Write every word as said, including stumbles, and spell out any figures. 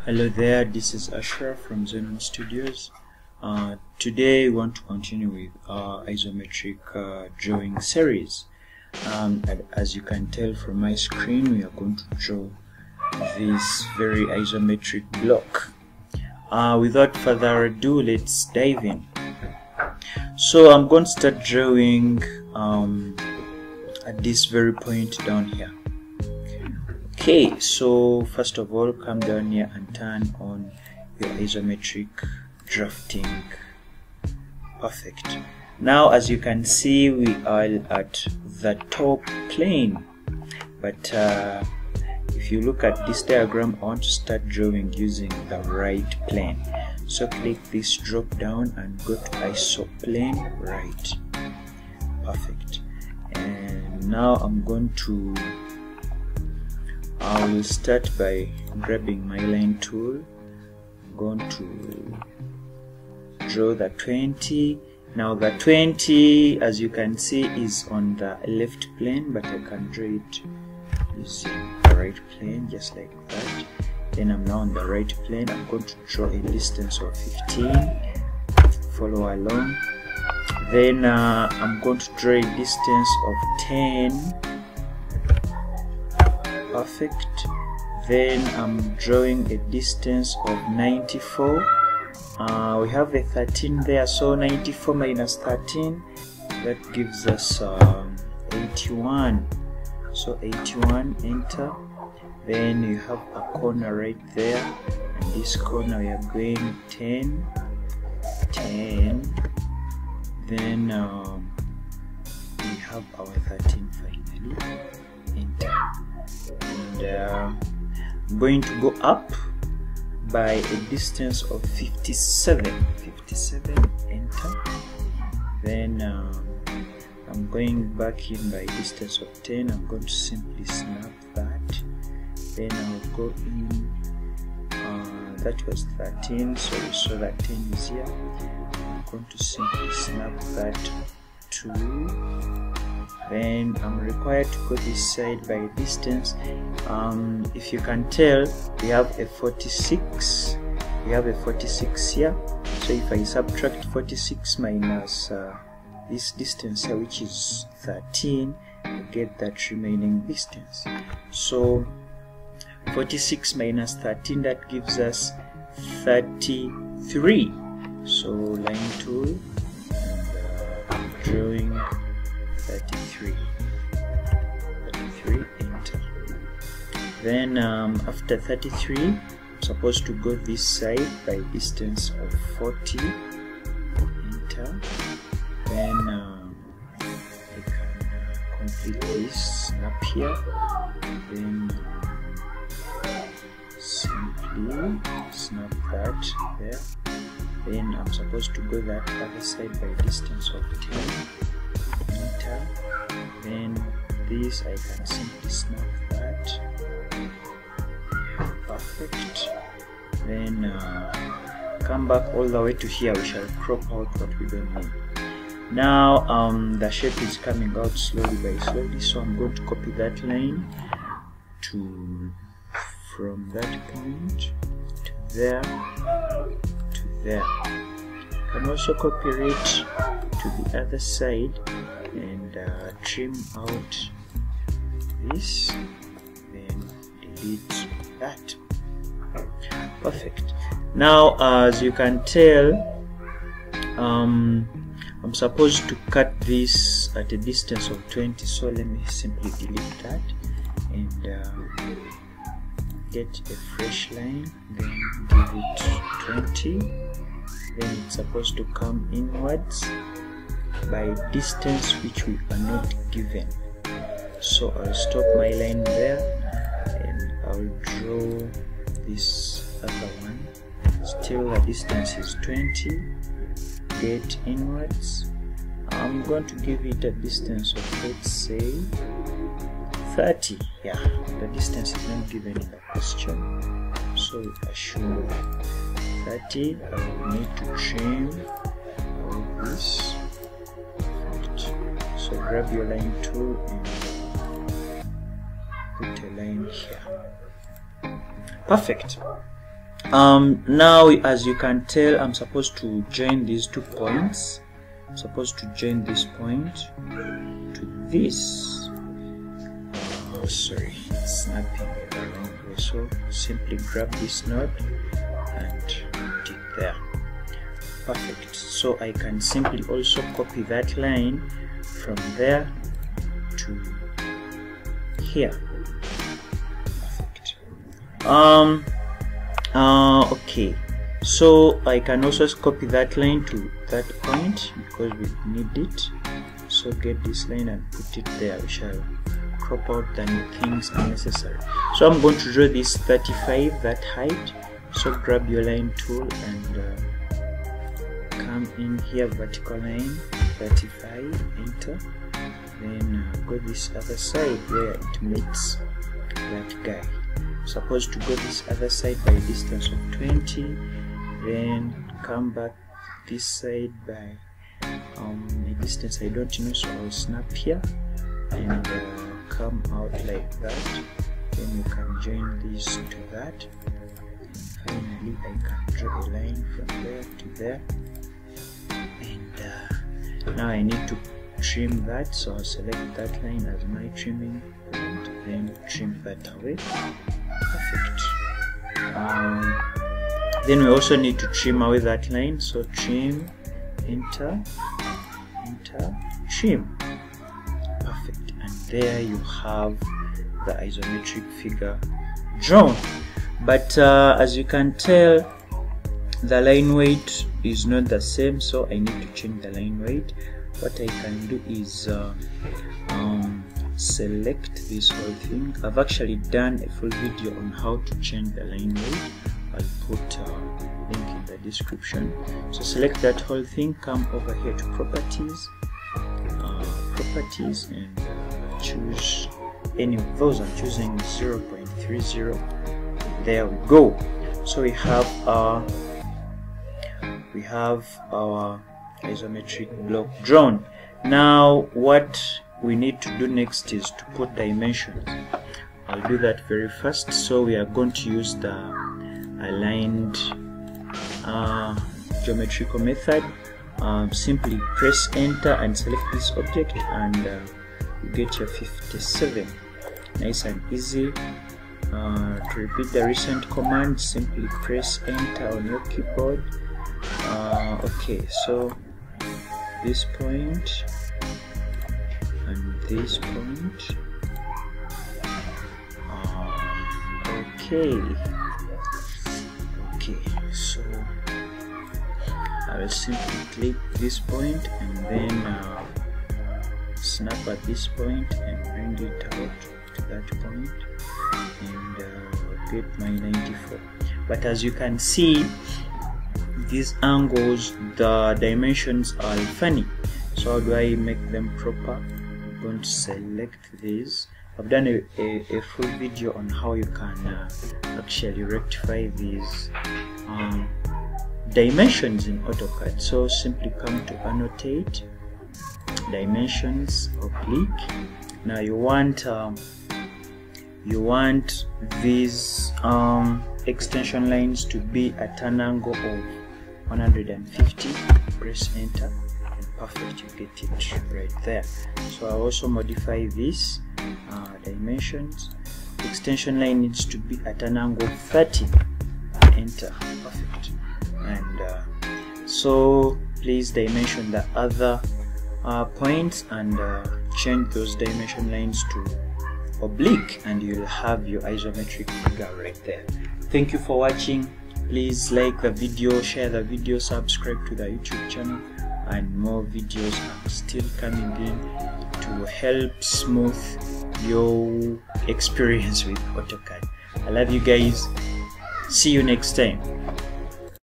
Hello there, this is Ashraf from Xenon Studios. Uh, today we want to continue with our isometric uh, drawing series. Um, and as you can tell from my screen, we are going to draw this very isometric block. Uh, without further ado, let's dive in. So I'm going to start drawing um, at this very point down here. Okay, so first of all, come down here and turn on your isometric drafting. Perfect. Now, as you can see, we are at the top plane, but uh, if you look at this diagram, I want to start drawing using the right plane. So click this drop down and go to iso plane right. Perfect. And now I'm going to I will start by grabbing my line tool. I'm going to draw the twenty. Now the twenty, as you can see, is on the left plane, but I can draw it using the right plane, just like that. Then I'm now on the right plane. I'm going to draw a distance of fifteen. Follow along. Then uh, I'm going to draw a distance of ten. Perfect. Then I'm drawing a distance of ninety-four. Uh, we have a thirteen there, so ninety-four minus thirteen, that gives us um, eighty-one. So eighty-one, enter. Then you have a corner right there, and this corner we are going ten, ten. Then um, we have our thirteen finally, enter. And uh, I'm going to go up by a distance of fifty-seven, fifty-seven, enter. Then um, I'm going back in by a distance of ten. I'm going to simply snap that. Then I'll go in, uh, that was thirteen, so you saw that ten is here. I'm going to simply snap that to. Then I'm required to go this side by a distance. Um, if you can tell, we have a forty-six. We have a forty-six here. So if I subtract forty-six minus uh, this distance here, which is thirteen, I get that remaining distance. So forty-six minus thirteen, that gives us thirty-three. So line tool, and uh, drawing thirty-three, thirty-three, enter. Then um, after thirty-three, I'm supposed to go this side by distance of forty, enter. Then um, I can complete this snap here. Then um, simply snap that there. Then I'm supposed to go that other side by distance of ten. Enter. Then this I can simply snap that. Perfect. Then uh, come back all the way to here. We shall crop out what we don't need. Now um, the shape is coming out slowly by slowly, so I'm going to copy that line to from that point to there to there. You can also copy it to the other side and uh, trim out this, then delete that. Perfect. Now uh, as you can tell, um, I'm supposed to cut this at a distance of twenty, so let me simply delete that and uh, get a fresh line, then give it twenty. Then it's supposed to come inwards by distance which we are not given. So I'll stop my line there and I'll draw this other one. Still the distance is twenty. Get inwards. I'm going to give it a distance of, let's say, thirty. Yeah, the distance is not given in the question, so I should thirty. I will need to trim all this. So grab your line tool and put a line here. Perfect. um now as you can tell, I'm supposed to join these two points. I'm supposed to join this point to this. Oh, sorry, snapping the wrong way. So simply grab this node and put it there. Perfect. So I can simply also copy that line from there to here. Perfect. Um uh okay, so I can also copy that line to that point because we need it. So get this line and put it there. We shall crop out the things unnecessary. So I'm going to draw this thirty-five, that height. So grab your line tool and uh, come in here, vertical line thirty-five, enter. Then uh, go this other side where it meets that guy. I'm supposed to go this other side by a distance of twenty, then come back this side by um, a distance I don't know, so I'll snap here and uh, come out like that. Then you can join this to that, and finally I can draw a line from there to there. And uh, now I need to trim that, so I'll select that line as my trimming point, then trim that away. Perfect. Um, then we also need to trim away that line, so trim, enter, enter, trim. Perfect. And there you have the isometric figure drawn. But uh, as you can tell, the line weight is not the same, so I need to change the line weight. What I can do is uh, um, select this whole thing. I've actually done a full video on how to change the line weight. I'll put a link in the description. So select that whole thing, come over here to properties, uh, properties, and uh, choose any of those. I'm choosing zero point three zero. There we go. So we have our we have our isometric block drawn. Now what we need to do next is to put dimensions. I'll do that very fast. So we are going to use the aligned uh, geometrical method. Um, simply press enter and select this object, and uh, you get your fifty-seven. Nice and easy. Uh, to repeat the recent command, simply press enter on your keyboard. Uh, okay, so this point and this point. Uh, okay, okay, so I will simply click this point and then uh, snap at this point and bring it out to that point and uh, get my ninety-four. But as you can see, these angles, the dimensions are funny. So how do I make them proper? I'm going to select these. I've done a, a, a full video on how you can uh, actually rectify these um, dimensions in AutoCAD. So simply come to annotate, dimensions, oblique. Now you want um, you want these um, extension lines to be at an angle of one hundred fifty. Press enter and perfect, you get it right there. So I'll also modify this uh, dimensions. Extension line needs to be at an angle of thirty. Enter, perfect. And uh, so please dimension the other uh, points and uh, change those dimension lines to oblique, and you'll have your isometric figure right there. Thank you for watching. Please like the video, share the video, subscribe to the YouTube channel, and more videos are still coming in to help smooth your experience with AutoCAD. I love you guys. See you next time.